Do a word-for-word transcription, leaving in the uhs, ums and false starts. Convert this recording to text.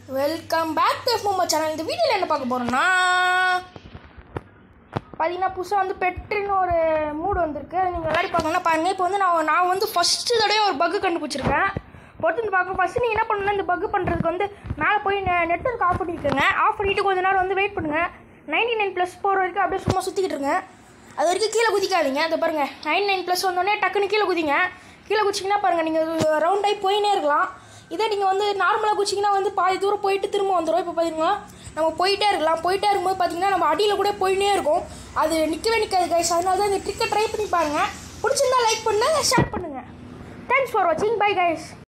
Welcome back to Momo channel. இந்த வீடியோவில் என்ன பார்க்க போகிறோம்னா பார்த்தீங்கன்னா புதுசாக வந்து பெட்ரின்னு ஒரு மூடு வந்திருக்கு. அது நீங்கள் விளையாடி பார்க்கணும்னா பாருங்கள். இப்போ வந்து நான் நான் வந்து ஃபஸ்ட்டு தடவை ஒரு பக்கு கண்டுபிடிச்சிருக்கேன். பொறுத்து வந்து பார்க்க ஃபஸ்ட்டு நீங்கள் என்ன பண்ணணும்னா இந்த பக்கு பண்ணுறதுக்கு வந்து மேலே போய் நெட்வொர்க் ஆஃப் பண்ணியிருக்கேங்க. ஆஃப் பண்ணிவிட்டு கொஞ்ச நேரம் வந்து வெயிட் பண்ணுங்கள். நைன்டி நைன் ப்ளஸ் போகிற வரைக்கும் அப்படியே சும்மா சுற்றிக்கிட்டு இருங்க. அது வரைக்கும் கீழே குதிக்காதீங்க. அதை பாருங்கள், நைன் நைன் ப்ளஸ் வந்தோடனே டக்குன்னு கீழே குதிங்க. கீழே குதிச்சிங்கன்னா பாருங்கள், நீங்கள் ரவுண்ட் ஆகி போயினே இருக்கலாம். இதே நீங்கள் வந்து நார்மலாக குச்சிங்கன்னா வந்து பாதி தூரம் போயிட்டு திரும்ப வந்துடும். இப்போ பார்த்தீங்கன்னா நம்ம போயிட்டே இருக்கலாம். போயிட்டே இருக்கும்போது பார்த்தீங்கன்னா நம்ம அடியில் கூட போயினே இருக்கும். அது நிற்கவே நிற்காது கைஸ். அதனால தான் இந்த ட்ரிக்கை ட்ரை பண்ணி பாருங்கள். பிடிச்சிருந்தா லைக் பண்ணுங்கள், ஷேர் பண்ணுங்கள். தேங்க்ஸ் ஃபார் வாட்சிங். Bye guys.